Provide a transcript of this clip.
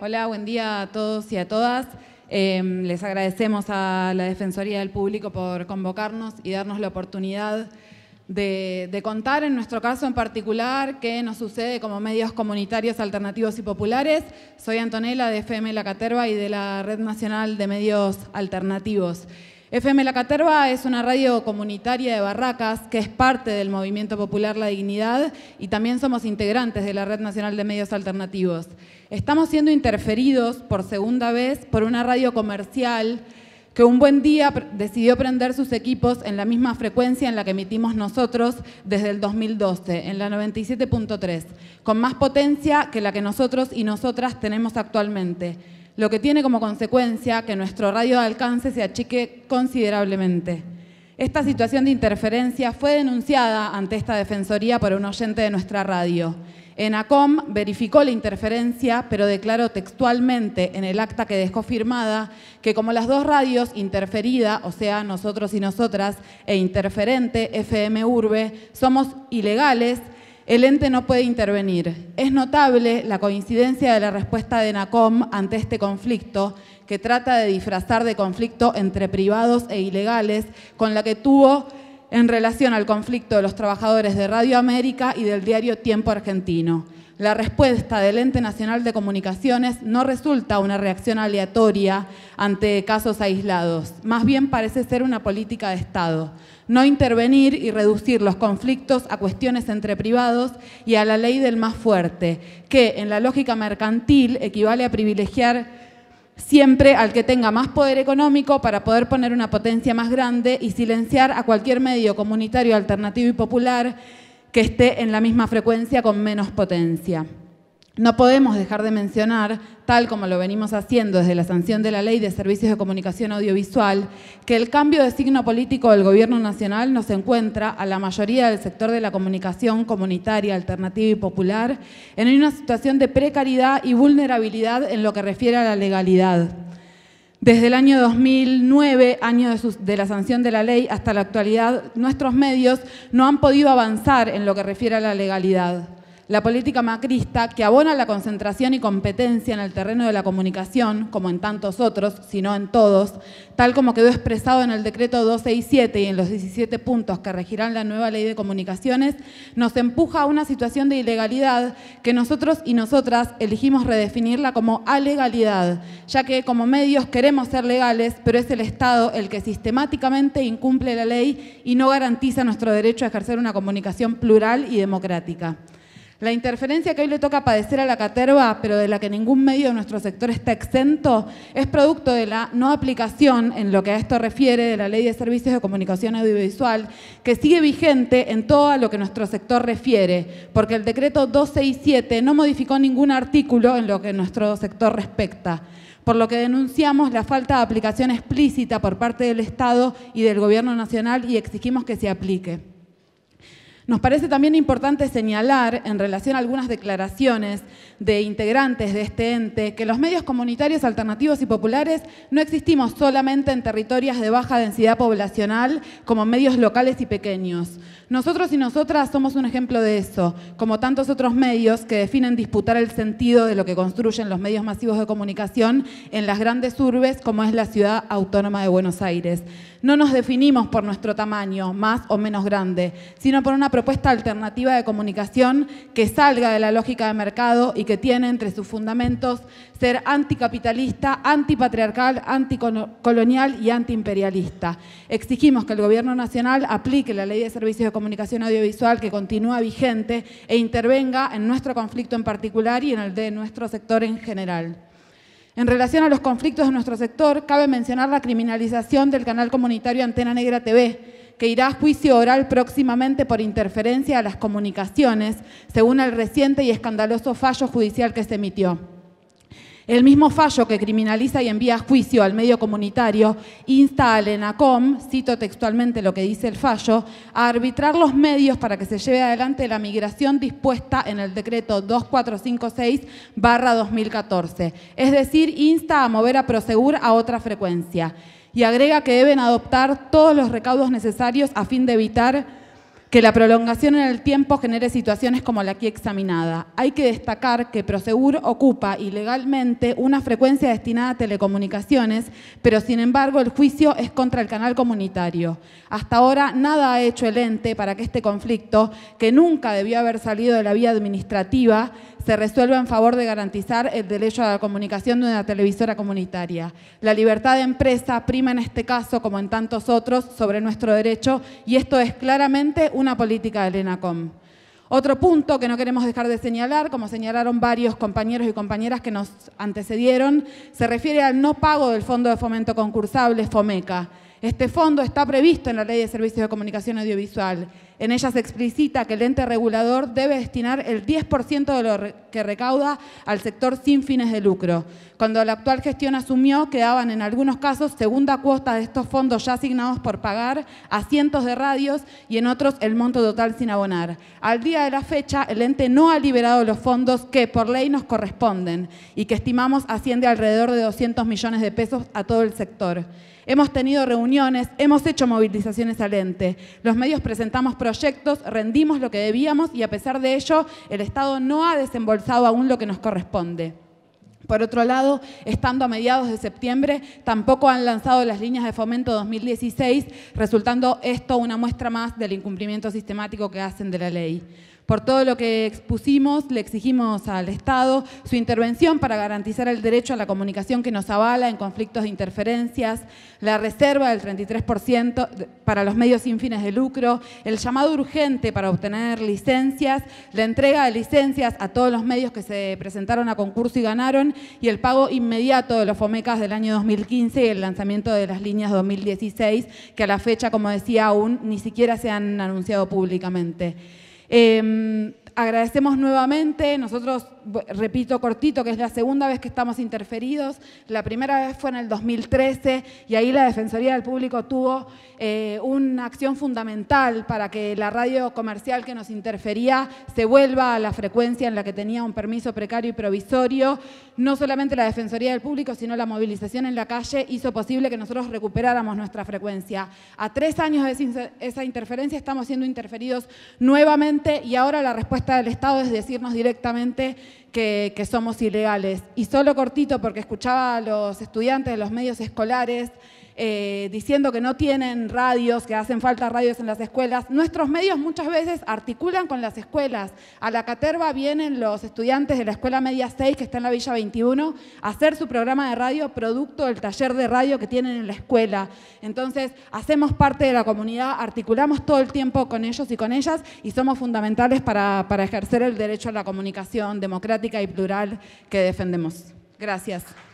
Hola, buen día a todos y a todas. Les agradecemos a la Defensoría del Público por convocarnos y darnos la oportunidad de contar, en nuestro caso en particular, qué nos sucede como medios comunitarios alternativos y populares. Soy Antonella de FM La Caterva y de la Red Nacional de Medios Alternativos. FM La Caterva es una radio comunitaria de Barracas que es parte del Movimiento Popular La Dignidad y también somos integrantes de la Red Nacional de Medios Alternativos. Estamos siendo interferidos por segunda vez por una radio comercial que un buen día decidió prender sus equipos en la misma frecuencia en la que emitimos nosotros desde el 2012, en la 97.3, con más potencia que la que nosotros y nosotras tenemos actualmente, lo que tiene como consecuencia que nuestro radio de alcance se achique considerablemente. Esta situación de interferencia fue denunciada ante esta Defensoría por un oyente de nuestra radio. ENACOM verificó la interferencia, pero declaró textualmente en el acta que dejó firmada que como las dos radios, interferida, o sea, nosotros y nosotras, e interferente, FM Urbe, somos ilegales, el ente no puede intervenir. Es notable la coincidencia de la respuesta de ENACOM ante este conflicto, que trata de disfrazar de conflicto entre privados e ilegales, con la que tuvo en relación al conflicto de los trabajadores de Radio América y del diario Tiempo Argentino. La respuesta del Ente Nacional de Comunicaciones no resulta una reacción aleatoria ante casos aislados, más bien parece ser una política de Estado. No intervenir y reducir los conflictos a cuestiones entre privados y a la ley del más fuerte, que en la lógica mercantil equivale a privilegiar siempre al que tenga más poder económico para poder poner una potencia más grande y silenciar a cualquier medio comunitario, alternativo y popular que esté en la misma frecuencia con menos potencia. No podemos dejar de mencionar, tal como lo venimos haciendo desde la sanción de la Ley de Servicios de Comunicación Audiovisual, que el cambio de signo político del Gobierno Nacional nos encuentra a la mayoría del sector de la comunicación comunitaria, alternativa y popular en una situación de precariedad y vulnerabilidad en lo que refiere a la legalidad. Desde el año 2009, año de la sanción de la ley, hasta la actualidad, nuestros medios no han podido avanzar en lo que refiere a la legalidad. La política macrista, que abona la concentración y competencia en el terreno de la comunicación, como en tantos otros, sino en todos, tal como quedó expresado en el decreto 267 y en los 17 puntos que regirán la nueva ley de comunicaciones, nos empuja a una situación de ilegalidad que nosotros y nosotras elegimos redefinirla como alegalidad, ya que como medios queremos ser legales, pero es el Estado el que sistemáticamente incumple la ley y no garantiza nuestro derecho a ejercer una comunicación plural y democrática. La interferencia que hoy le toca padecer a La Caterva, pero de la que ningún medio de nuestro sector está exento, es producto de la no aplicación, en lo que a esto refiere, de la Ley de Servicios de Comunicación Audiovisual, que sigue vigente en todo a lo que nuestro sector refiere, porque el decreto 267 no modificó ningún artículo en lo que nuestro sector respecta, por lo que denunciamos la falta de aplicación explícita por parte del Estado y del Gobierno Nacional y exigimos que se aplique. Nos parece también importante señalar, en relación a algunas declaraciones de integrantes de este ente, que los medios comunitarios, alternativos y populares no existimos solamente en territorios de baja densidad poblacional como medios locales y pequeños. Nosotros y nosotras somos un ejemplo de eso, como tantos otros medios que definen disputar el sentido de lo que construyen los medios masivos de comunicación en las grandes urbes, como es la Ciudad Autónoma de Buenos Aires. No nos definimos por nuestro tamaño, más o menos grande, sino por una propuesta alternativa de comunicación que salga de la lógica de mercado y que tiene entre sus fundamentos ser anticapitalista, antipatriarcal, anticolonial y antiimperialista. Exigimos que el Gobierno Nacional aplique la Ley de Servicios de Comunicación Audiovisual que continúa vigente e intervenga en nuestro conflicto en particular y en el de nuestro sector en general. En relación a los conflictos de nuestro sector, cabe mencionar la criminalización del canal comunitario Antena Negra TV, que irá a juicio oral próximamente por interferencia a las comunicaciones, según el reciente y escandaloso fallo judicial que se emitió. El mismo fallo que criminaliza y envía a juicio al medio comunitario insta al ENACOM, cito textualmente lo que dice el fallo, a arbitrar los medios para que se lleve adelante la migración dispuesta en el decreto 2456/2014. Es decir, insta a mover a Prosegur a otra frecuencia. Y agrega que deben adoptar todos los recaudos necesarios a fin de evitar que la prolongación en el tiempo genere situaciones como la aquí examinada. Hay que destacar que Prosegur ocupa ilegalmente una frecuencia destinada a telecomunicaciones, pero sin embargo el juicio es contra el canal comunitario. Hasta ahora nada ha hecho el ente para que este conflicto, que nunca debió haber salido de la vía administrativa, se resuelva en favor de garantizar el derecho a la comunicación de una televisora comunitaria. La libertad de empresa prima en este caso, como en tantos otros, sobre nuestro derecho, y esto es claramente una política del ENACOM. Otro punto que no queremos dejar de señalar, como señalaron varios compañeros y compañeras que nos antecedieron, se refiere al no pago del Fondo de Fomento Concursable, FOMECA. Este fondo está previsto en la Ley de Servicios de Comunicación Audiovisual. En ella se explicita que el ente regulador debe destinar el 10% de lo que recauda al sector sin fines de lucro. Cuando la actual gestión asumió, quedaban en algunos casos segunda cuota de estos fondos ya asignados por pagar a cientos de radios y en otros el monto total sin abonar. Al día de la fecha, el ente no ha liberado los fondos que por ley nos corresponden y que estimamos asciende alrededor de 200 millones de pesos a todo el sector. Hemos tenido reuniones, hemos hecho movilizaciones al ente. Los medios presentamos proyectos, rendimos lo que debíamos y a pesar de ello, el Estado no ha desembolsado aún lo que nos corresponde. Por otro lado, estando a mediados de septiembre, tampoco han lanzado las líneas de fomento 2016, resultando esto una muestra más del incumplimiento sistemático que hacen de la ley. Por todo lo que expusimos, le exigimos al Estado su intervención para garantizar el derecho a la comunicación que nos avala en conflictos de interferencias, la reserva del 33% para los medios sin fines de lucro, el llamado urgente para obtener licencias, la entrega de licencias a todos los medios que se presentaron a concurso y ganaron y el pago inmediato de los FOMECAs del año 2015 y el lanzamiento de las líneas 2016, que a la fecha, como decía, aún ni siquiera se han anunciado públicamente. Agradecemos nuevamente, nosotros, repito cortito, que es la segunda vez que estamos interferidos, la primera vez fue en el 2013 y ahí la Defensoría del Público tuvo una acción fundamental para que la radio comercial que nos interfería se vuelva a la frecuencia en la que tenía un permiso precario y provisorio. No solamente la Defensoría del Público, sino la movilización en la calle hizo posible que nosotros recuperáramos nuestra frecuencia. A 3 años de esa interferencia estamos siendo interferidos nuevamente y ahora la respuesta del Estado es decirnos directamente que somos ilegales. Y solo cortito, porque escuchaba a los estudiantes de los medios escolares diciendo que no tienen radios, que hacen falta radios en las escuelas. Nuestros medios muchas veces articulan con las escuelas. A la caterva vienen los estudiantes de la Escuela Media 6, que está en la Villa 21, a hacer su programa de radio producto del taller de radio que tienen en la escuela. Entonces, hacemos parte de la comunidad, articulamos todo el tiempo con ellos y con ellas y somos fundamentales para ejercer el derecho a la comunicación democrática y plural que defendemos. Gracias.